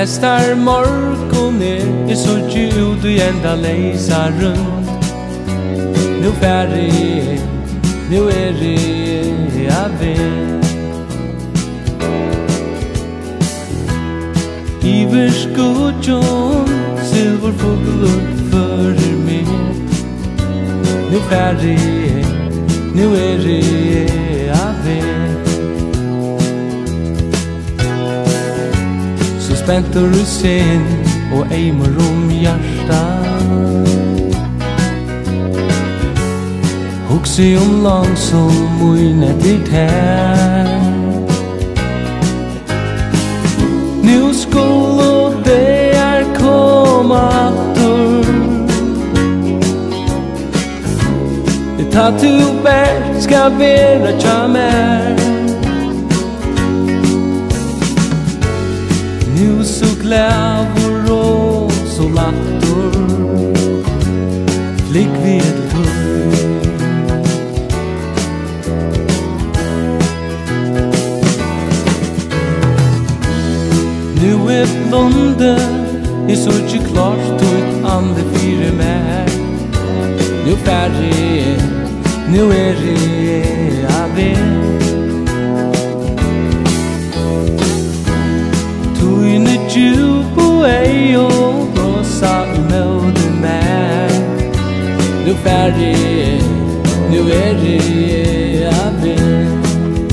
Hestar morgoner så ut i enda leisa runt. Nu färdig, nu jag vet. Iver skudjon, silverfågelor för mig. Nu färdig, nu jag vet. Så spänt och russin och eimor hjärta. Huxi lång som munnet här. Nu skulle det komma tur. Ta tu bär ska vera chamär. Nu så glädjor och så lattor. Flick vid ett tur. Nu blonde så inte klart ut ande fyra mer. Nu färdig, nu jag vet. Tujne djup och ej och rosa i mode mer. Nu färdig, nu jag vet.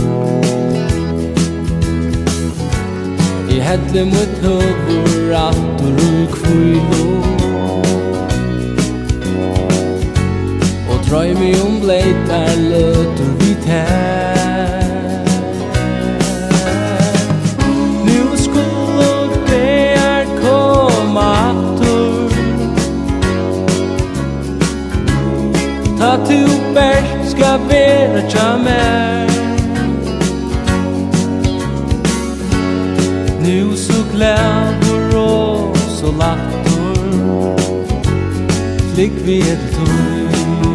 I hedle mot huvud att och kvilo. Och tröj mig blejtar löter vid här. Nu skulle det komma tur. Ta tu bär ska vera chamär. Nu så glädjor och så lattor. Flick vid ett tur.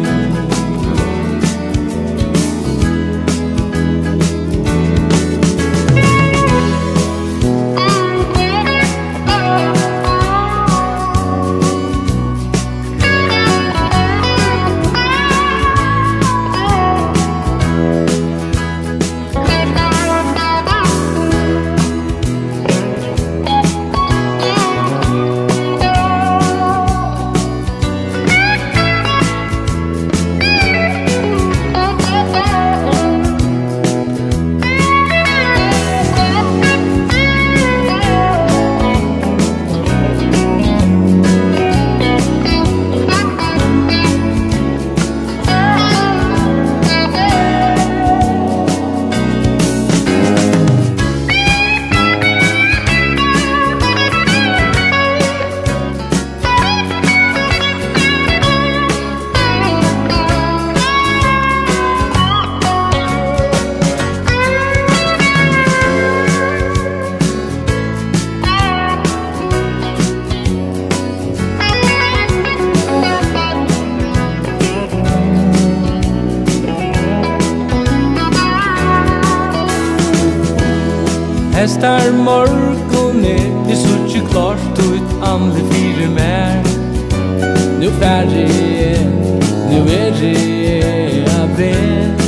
Hestar morgoner så inte klart ut ande fyra mer. Nu färdig, nu jag vet.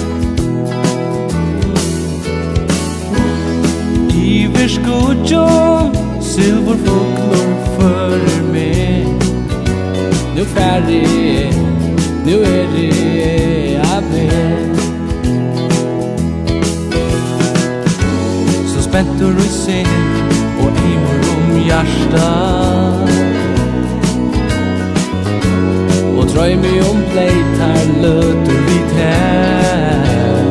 Iver skudjon, silverfågelor för mig. Nu färdig, nu jag vet. Spänt och russin och eimor hjärta. Och tröj mig blejtar löter vid här.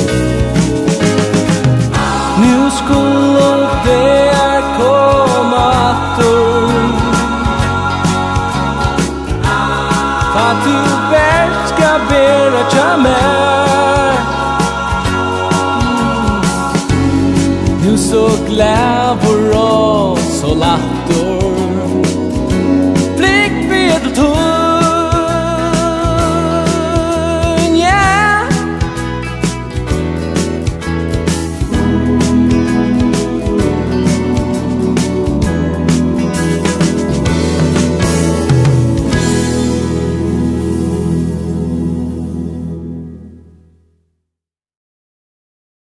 Nu skulle det komma tur. Ta tu bär ska vera chamär. Nu så glädjor och så lattor.